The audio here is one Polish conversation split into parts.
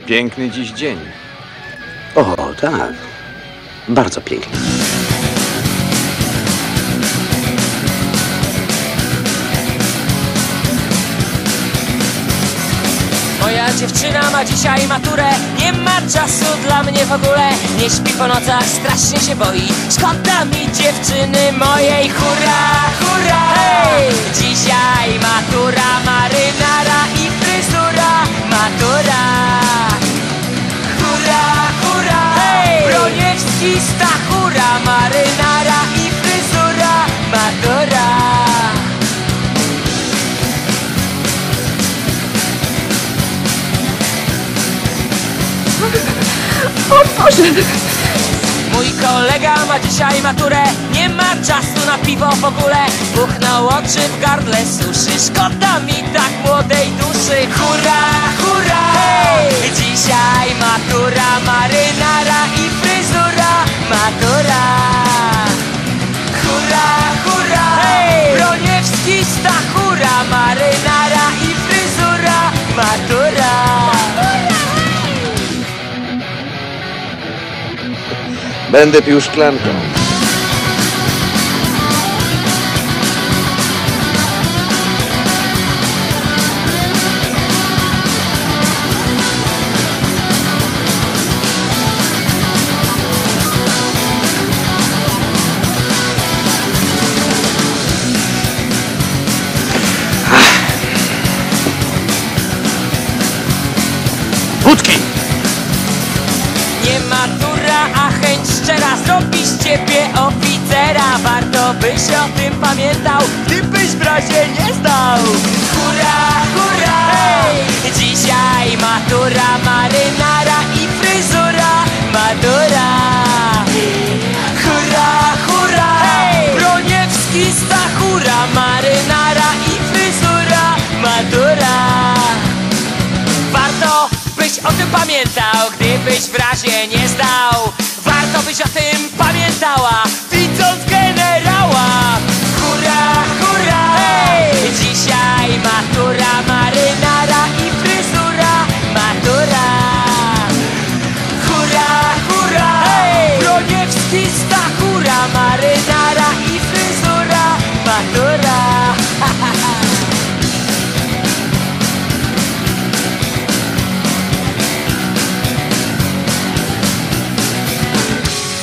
Piękny dziś dzień. O, tak. Bardzo piękny. Moja dziewczyna ma dzisiaj maturę. Nie ma czasu dla mnie w ogóle. Nie śpi po nocach, strasznie się boi. Szkoda mi dziewczyny mojej. Hurra, hurra, hej! Dzisiaj matura, marynara i fryzura. Matura. Hurra, hurra, hej! Broniewski, Stachura, marynara i fryzura. Matura. O Boże! Mój kolega ma dzisiaj maturę. Nie ma czasu na piwo w ogóle. Buchnął oczy, w gardle suszy. Szkoda mi tak młodej duszy. Hurra, hurra, hej! Dzisiaj matura, marynara i fryzura. Matura. Hurra, hurra, hej! Broniewski, Stachura, marynara i fryzura. Matura. Będę pił szklanką. Wódki! Nie matura, a chęć szczera zrobi z ciebie oficera. Warto byś o tym pamiętał, gdybyś w razie nie zdał. Hurra, hurra, hej! Dzisiaj matura, marynara i fryzura. Matura. Hurra, hurra, hej! Broniewski, Stachura, marynara i fryzura. Matura. Warto byś o tym pamiętał, gdybyś w razie nie zdał. Warto byś o tym pamiętała, widząc generała. Hurra, hurra, hej! Dzisiaj matura, marynara i fryzura. Matura. Hurra, hurra, hej! Broniewski, Stachura, marynara i fryzura. Matura.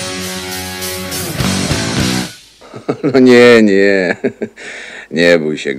No nie, nie. Nie bój się.